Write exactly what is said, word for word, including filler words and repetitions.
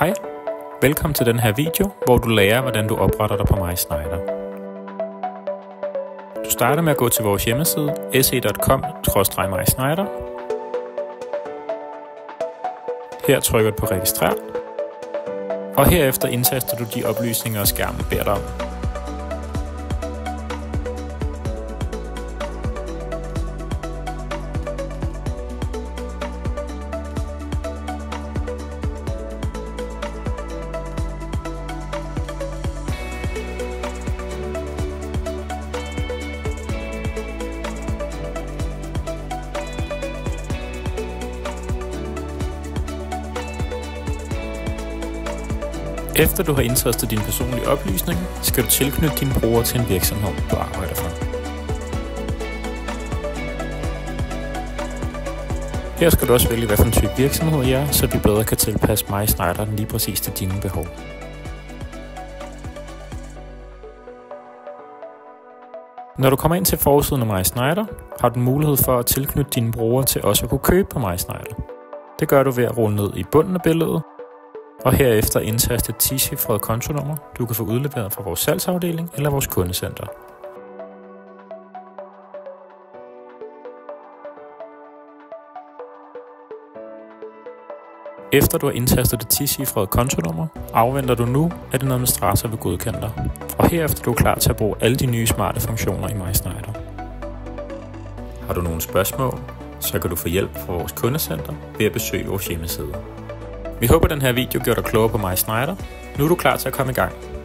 Hej, velkommen til den her video, hvor du lærer, hvordan du opretter dig på MySneider. Du starter med at gå til vores hjemmeside s e punktum com skråstreg mysneider. Her trykker du på registrer, og herefter indtaster du de oplysninger, skærmen beder dig om. Efter du har indtastet dine personlige oplysninger, skal du tilknytte din bruger til en virksomhed, du arbejder for. Her skal du også vælge, hvad for en type virksomhed I er, så vi bedre kan tilpasse MySneider lige præcis til dine behov. Når du kommer ind til forsiden af MySneider, har du mulighed for at tilknytte dine brugere til også at kunne købe på MySneider. Det gør du ved at rulle ned i bunden af billedet, og herefter indtaste et ti-cifret kontonummer, du kan få udleveret fra vores salgsafdeling eller vores kundecenter. Efter du har indtastet det ti-cifrede kontonummer, afventer du nu, at en administrator vil godkende dig, og herefter er du klar til at bruge alle de nye smarte funktioner i MySneider. Har du nogle spørgsmål, så kan du få hjælp fra vores kundecenter ved at besøge vores hjemmeside. Vi håber, at den her video gjorde dig klogere på MySneider. Nu er du klar til at komme i gang.